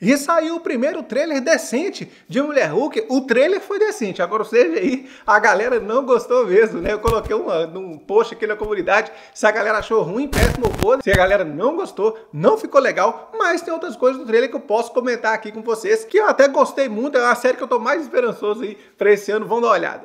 E saiu o primeiro trailer decente de Mulher Hulk. O trailer foi decente, agora o CGI, a galera não gostou mesmo, né? Eu coloquei num post aqui na comunidade se a galera achou ruim, péssimo ou podre. Se a galera não gostou, não ficou legal, mas tem outras coisas do trailer que eu posso comentar aqui com vocês, que eu até gostei muito, é uma série que eu tô mais esperançoso aí pra esse ano, vamos dar uma olhada.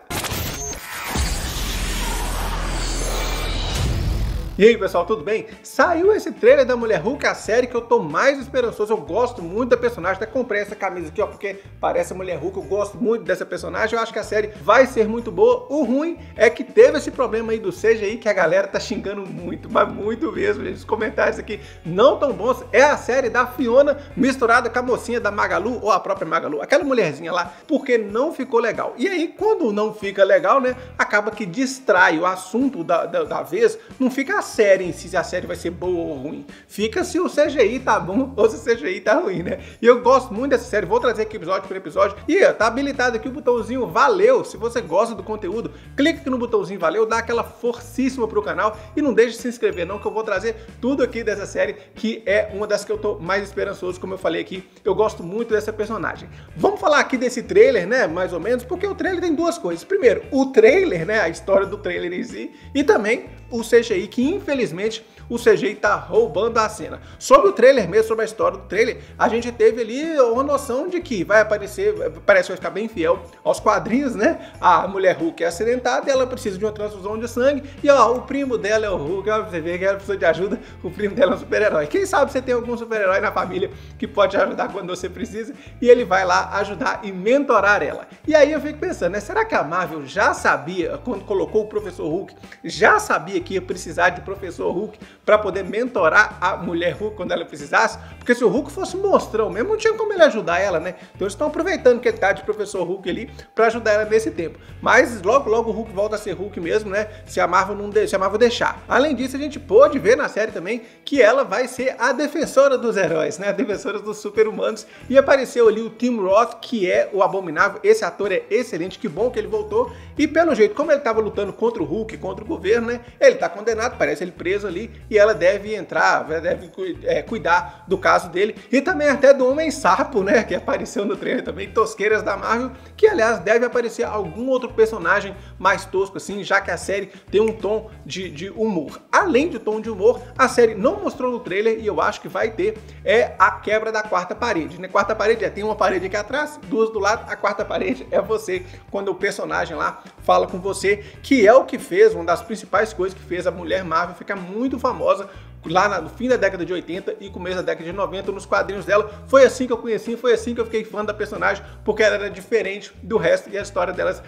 E aí pessoal, tudo bem? Saiu esse trailer da Mulher Hulk, a série que eu tô mais esperançoso. Eu gosto muito da personagem, até comprei essa camisa aqui, ó, porque parece a Mulher Hulk. Eu gosto muito dessa personagem, eu acho que a série vai ser muito boa. O ruim é que teve esse problema aí do CGI, que a galera tá xingando muito, mas muito mesmo, gente. Os comentários aqui não tão bons. É a série da Fiona misturada com a mocinha da Magalu, ou a própria Magalu, aquela mulherzinha lá, porque não ficou legal. E aí, quando não fica legal, né, acaba que distrai o assunto da vez, não fica série em si, se a série vai ser boa ou ruim. Fica se o CGI tá bom ou se o CGI tá ruim, né? E eu gosto muito dessa série, vou trazer aqui episódio por episódio. E ó, tá habilitado aqui o botãozinho valeu. Se você gosta do conteúdo, clique aqui no botãozinho valeu, dá aquela forcíssima pro canal e não deixe de se inscrever não, que eu vou trazer tudo aqui dessa série, que é uma das que eu tô mais esperançoso, como eu falei aqui. Eu gosto muito dessa personagem. Vamos falar aqui desse trailer, né, mais ou menos, porque o trailer tem duas coisas. Primeiro, o trailer, né, a história do trailer em si, e também o CGI, que infelizmente o CGI tá roubando a cena. Sobre o trailer mesmo, sobre a história do trailer, a gente teve ali uma noção de que vai aparecer, parece que vai ficar bem fiel aos quadrinhos, né? A Mulher Hulk é acidentada e ela precisa de uma transfusão de sangue, e ó, o primo dela é o Hulk, ó, você vê que ela precisa de ajuda, o primo dela é um super-herói. Quem sabe você tem algum super-herói na família que pode te ajudar quando você precisa, e ele vai lá ajudar e mentorar ela. E aí eu fico pensando, né? Será que a Marvel já sabia, quando colocou o Professor Hulk, já sabia que ia precisar de Professor Hulk para poder mentorar a Mulher Hulk quando ela precisasse? Porque se o Hulk fosse monstrão mesmo, não tinha como ele ajudar ela, né? Então eles estão aproveitando que ele tá de Professor Hulk ali para ajudar ela nesse tempo. Mas logo o Hulk volta a ser Hulk mesmo, né? Se a Marvel deixar. Além disso, a gente pôde ver na série também que ela vai ser a defensora dos heróis, né? A defensora dos super-humanos. E apareceu ali o Tim Roth, que é o Abominável. Esse ator é excelente, que bom que ele voltou. E pelo jeito, como ele estava lutando contra o Hulk, contra o governo, né? Ele tá condenado, parece ele preso ali, e ela deve entrar, deve cuidar do caso dele, e também até do Homem-Sapo, né, que apareceu no trailer também, tosqueiras da Marvel, que aliás deve aparecer algum outro personagem mais tosco assim, já que a série tem um tom de humor. Além de tom de humor, a série não mostrou no trailer, e eu acho que vai ter, a quebra da quarta parede, né? Quarta parede tem uma parede aqui atrás, duas do lado, a quarta parede é você, quando o personagem lá fala com você, que é o que fez, uma das principais coisas que fez a Mulher Marvel ficar muito famosa lá no fim da década de 80 e começo da década de 90, nos quadrinhos dela. Foi assim que eu conheci, foi assim que eu fiquei fã da personagem, porque ela era diferente do resto e a história delas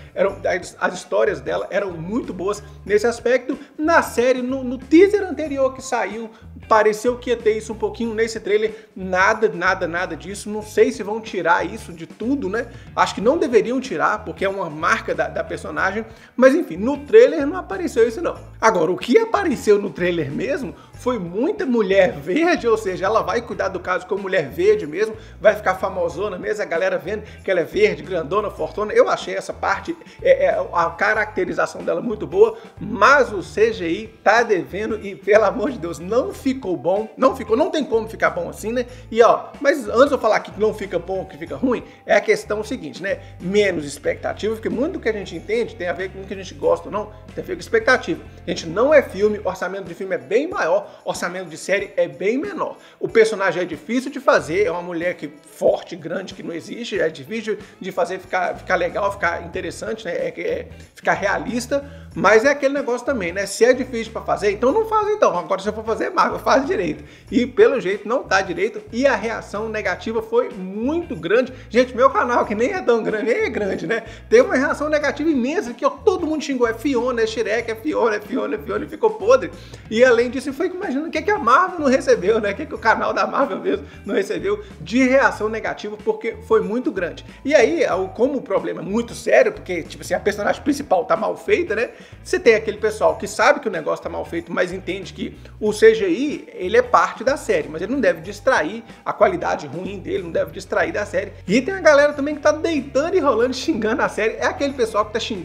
as histórias dela eram muito boas nesse aspecto. Na série, no teaser anterior que saiu, pareceu que ia ter isso um pouquinho. Nesse trailer, nada disso. Não sei se vão tirar isso de tudo, né? Acho que não deveriam tirar, porque é uma marca da personagem, mas enfim, no trailer não apareceu isso não. Agora, o que apareceu no trailer mesmo foi muita mulher verde, ou seja, ela vai cuidar do caso como mulher verde mesmo, vai ficar famosona mesmo, a galera vendo que ela é verde, grandona, fortuna. Eu achei essa parte, a caracterização dela muito boa, mas o CGI tá devendo e, pelo amor de Deus, não ficou bom, não tem como ficar bom assim, né? E ó, mas antes de eu falar aqui que não fica bom, que fica ruim, é a questão seguinte, né? Menos expectativa, porque muito do que a gente entende tem a ver com o que a gente gosta ou não, tem a ver com expectativa. A gente não é filme, orçamento de filme é bem maior, orçamento de série é bem menor. O personagem é difícil de fazer, é uma mulher forte, grande, que não existe, é difícil de fazer ficar legal, ficar interessante, né? Ficar realista, mas é aquele negócio também, né? Se é difícil para fazer, então não faz então. Agora se eu for fazer Marvel, faz direito. E pelo jeito não tá direito, e a reação negativa foi muito grande. Gente, meu canal, que nem é tão grande, nem é grande, né? Teve uma reação negativa imensa, que ó, todo mundo xingou, é Fiona, é Shrek, é Fiona, e ficou podre. E além disso, foi imagina o que a Marvel não recebeu, né? O que o canal da Marvel mesmo não recebeu de reação negativa, porque foi muito grande. E aí, como o problema é muito sério, porque, tipo assim, a personagem principal tá mal feita, né? Você tem aquele pessoal que sabe que o negócio tá mal feito, mas entende que o CGI, ele é parte da série, mas ele não deve distrair a qualidade ruim dele, não deve distrair da série. E tem a galera também que tá deitando e rolando, xingando a série. É aquele pessoal que tá xingando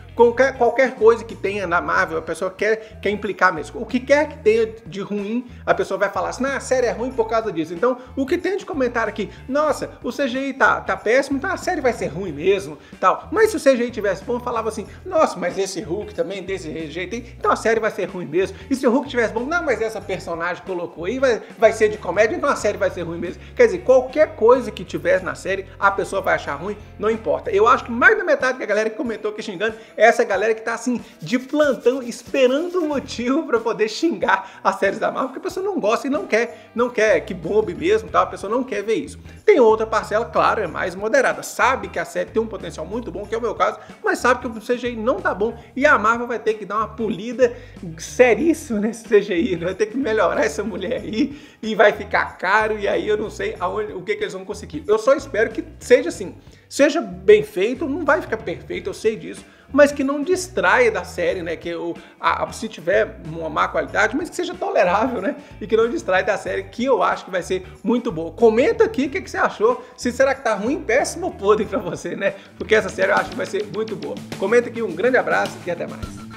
qualquer coisa que tenha na Marvel, a pessoa quer implicar mesmo. O que quer que tenha de ruim, a pessoa vai falar assim, a série é ruim por causa disso. Então, o que tem de comentário aqui, nossa, o CGI tá péssimo, então a série vai ser ruim mesmo, tal. Mas se o CGI tivesse bom, falava assim, nossa, mas esse Hulk também desse jeito, então a série vai ser ruim mesmo. E se o Hulk tivesse bom, não, mas essa personagem colocou aí vai ser de comédia, então a série vai ser ruim mesmo. Quer dizer, qualquer coisa que tivesse na série, a pessoa vai achar ruim, não importa. Eu acho que mais da metade da galera que comentou aqui xingando é essa galera que tá assim, de plantão, esperando um motivo pra poder xingar as séries da Marvel, porque a pessoa não gosta e não quer que bombe mesmo, tá? A pessoa não quer ver isso. Tem outra parcela, claro, é mais moderada, sabe que a série tem um potencial muito bom, que é o meu caso, mas sabe que o CGI não tá bom e a Marvel vai ter que dar uma polida seríssima nesse CGI, vai ter que melhorar essa mulher aí e vai ficar caro e aí eu não sei o que eles vão conseguir. Eu só espero que seja assim, seja bem feito, não vai ficar perfeito, eu sei disso, mas que não distraia da série, né? Que se tiver uma má qualidade, mas que seja tolerável, né? E que não distraia da série, que eu acho que vai ser muito boa. Comenta aqui o que você achou. Se será que tá ruim, péssimo ou podre pra você, né? Porque essa série eu acho que vai ser muito boa. Comenta aqui, um grande abraço e até mais.